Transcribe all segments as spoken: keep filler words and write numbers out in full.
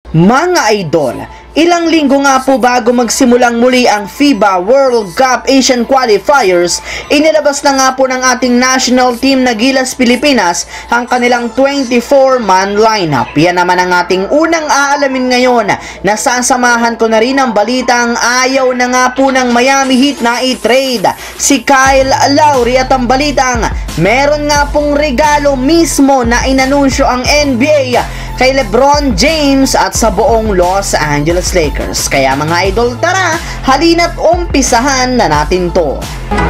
Mga idol, ilang linggo nga po bago magsimulang muli ang FIBA World Cup Asian Qualifiers, inilabas na nga po ng ating national team na Gilas Pilipinas ang kanilang twenty-four man lineup. Yan naman ang ating unang aalamin ngayon. Nasasamahan ko na rin ang balitang ayaw na nga po ng Miami Heat na i-trade si Kyle Lowry at ang balitang meron nga pong regalo mismo na inanunsyo ang N B A kay LeBron James at sa buong Los Angeles Lakers. Kaya mga idol, tara, halina't umpisahan na natin to.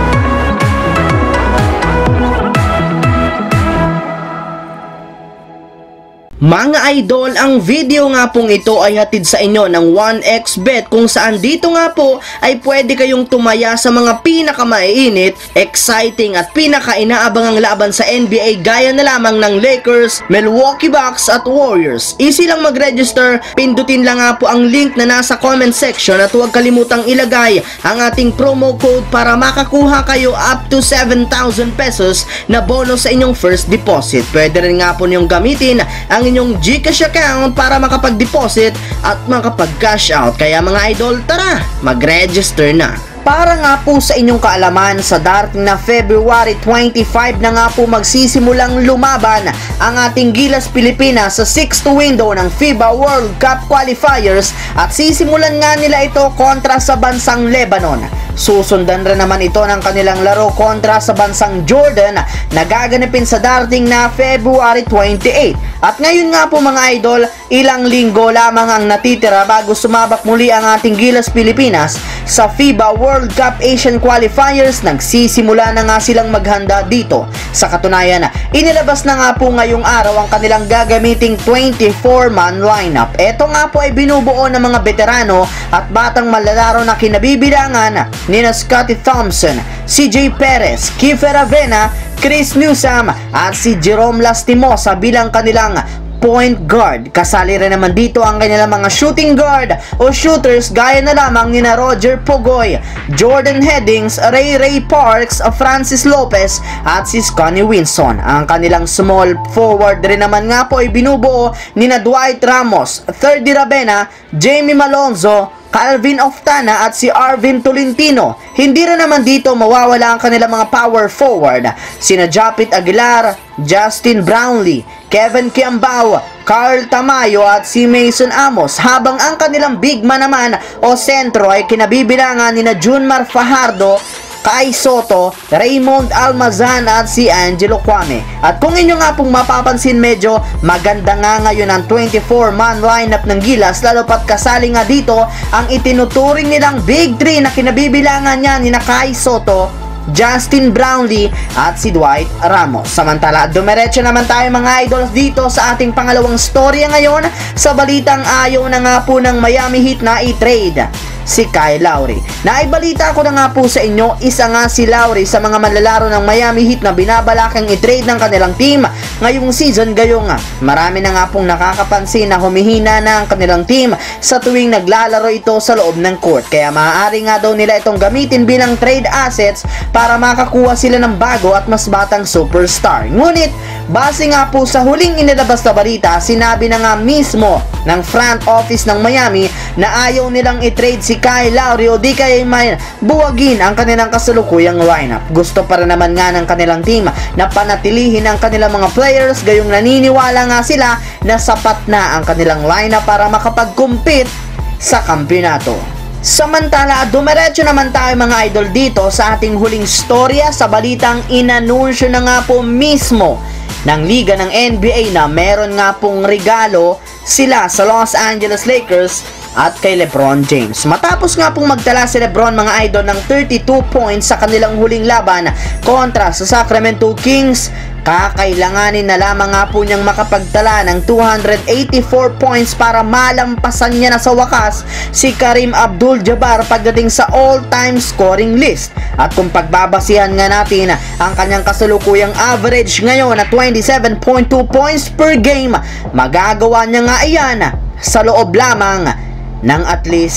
Mga idol, ang video nga pong ito ay hatid sa inyo ng one X Bet kung saan dito nga po ay pwede kayong tumaya sa mga pinakamaiinit, exciting at pinaka-inaabangang laban sa N B A gaya na lamang ng Lakers, Milwaukee Bucks at Warriors. Easy lang mag-register, pindutin lang nga po ang link na nasa comment section at huwag kalimutang ilagay ang ating promo code para makakuha kayo up to seven thousand pesos na bonus sa inyong first deposit. Pwede rin nga po niyong gamitin ang inyong GCash account para makapag-deposit at makapag-cash out. Kaya mga idol, tara, mag-register na. Para nga po sa inyong kaalaman, sa darating na February twenty-five na nga po magsisimulang lumaban ang ating Gilas Pilipinas sa sixth window ng FIBA World Cup Qualifiers at sisimulan nga nila ito kontra sa bansang Lebanon. Susundan rin naman ito ng kanilang laro kontra sa bansang Jordan na gaganapin sa darating na February twenty-eight. At ngayon nga po mga idol, ilang linggo lamang ang natitira bago sumabak muli ang ating Gilas Pilipinas sa FIBA World Cup Asian Qualifiers. Nagsisimula na nga silang maghanda dito. Sa katunayan, inilabas na nga po ngayong araw ang kanilang gagamiting twenty-four man lineup. Ito nga po ay binubuo ng mga veterano at batang malalaro na kinabibilangan nina Scottie Thompson, C J Perez, Kiefer Avena, Chris Newsome at si Jerome Lastimosa bilang kanilang point guard. Kasali rin naman dito ang kanilang mga shooting guard o shooters gaya na lamang nina Roger Pogoy, Jordan Headings, Ray Ray Parks, Francis Lopez at si Scottie Winson. Ang kanilang small forward rin naman nga po ay binubuo nina Dwight Ramos, Thirdy Ravena, Jamie Malonzo, Calvin Oftana at si Arvin Tolentino. Hindi rin naman dito mawawala ang kanilang mga power forward, sina Japit Aguilar, Justin Brownlee, Kevin Kiambao, Carl Tamayo at si Mason Amos, habang ang kanilang big man naman o sentro ay kinabibilangan nina Junmar Fajardo, Kai Soto, Raymond Almazan at si Angelo Kwame. At kung inyo nga pong mapapansin, medyo maganda nga ngayon ang twenty-four man lineup ng Gilas, lalo pat kasali nga dito ang itinuturing nilang big three na kinabibilangan niya ni Kai Soto, Justin Brownlee at si Dwight Ramos. Samantala, dumiretso naman tayo mga idols dito sa ating pangalawang storya ngayon sa balitang ayaw na nga po ng Miami Heat na i-trade si Kyle Lowry. Naibalita ko na nga po sa inyo, isa nga si Lowry sa mga manlalaro ng Miami Heat na binabalakang i-trade ng kanilang team ngayong season. Gayong marami na nga pong nakakapansin na humihina na ang kanilang team sa tuwing naglalaro ito sa loob ng court. Kaya maaari nga daw nila itong gamitin bilang trade assets para makakuha sila ng bago at mas batang superstar. Ngunit, base nga po sa huling inilabas na balita, sinabi na nga mismo ng front office ng Miami na ayaw nilang i-trade si Kyle Lowry o di kaya may buwagin ang kanilang kasalukuyang lineup. Gusto pa rin naman nga ng kanilang team na panatilihin ang kanilang mga players, gayong naniniwala nga sila na sapat na ang kanilang lineup para makapag-compete sa kampyonato. Samantala, dumiretso naman tayo mga idol dito sa ating huling storya sa balitang inanunsyo na nga po mismo ng liga ng N B A na meron nga pong regalo sila sa Los Angeles Lakers at kay LeBron James. Matapos nga pong magtala si LeBron mga idol ng thirty-two points sa kanilang huling laban kontra sa Sacramento Kings, kakailanganin na lamang nga po niyang makapagtala ng two hundred eighty-four points para malampasan niya na sa wakas si Kareem Abdul-Jabbar pagdating sa all-time scoring list. At kung pagbabasihan nga natin ang kanyang kasalukuyang average ngayon na twenty-seven point two points per game, magagawa niya nga iyan sa loob lamang ng at least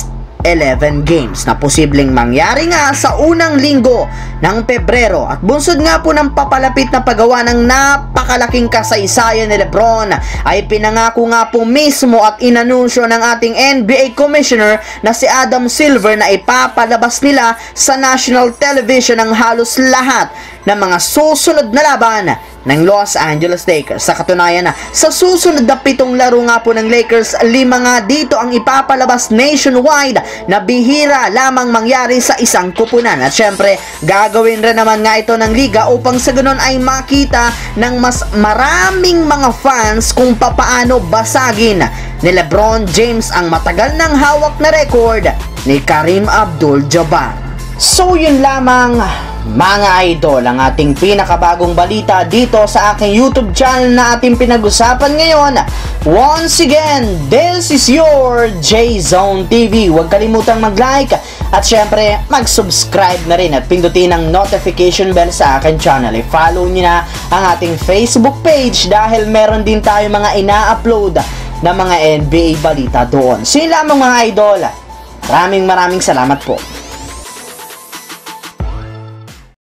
eleven games na posibleng mangyari nga sa unang linggo ng Pebrero. At bunsod nga po ng papalapit na paggawa ng napakalaking kasaysayan ni Lebron ay pinangako nga po mismo at inanunsyo ng ating N B A Commissioner na si Adam Silver na ipapalabas nila sa national television ang halos lahat ng mga susunod na laban ng Los Angeles Lakers. Sa katunayan na sa susunod na pitong laro nga po ng Lakers, lima nga dito ang ipapalabas nationwide na bihira lamang mangyari sa isang kupunan. At syempre, gagawin rin naman nga ito ng liga upang sa ganun ay makita ng mas maraming mga fans kung papaano basagin ni LeBron James ang matagal ng hawak na record ni Kareem Abdul-Jabbar. So yun lamang mga idol ang ating pinakabagong balita dito sa aking YouTube channel na ating pinag-usapan ngayon. Once again, this is your J-Zone T V. Huwag kalimutang mag-like at syempre mag-subscribe na rin at pindutin ang notification bell sa aking channel. I-follow nyo na ang ating Facebook page dahil meron din tayo mga ina-upload na mga N B A balita doon. So yun lamang mga idol. Maraming maraming salamat po.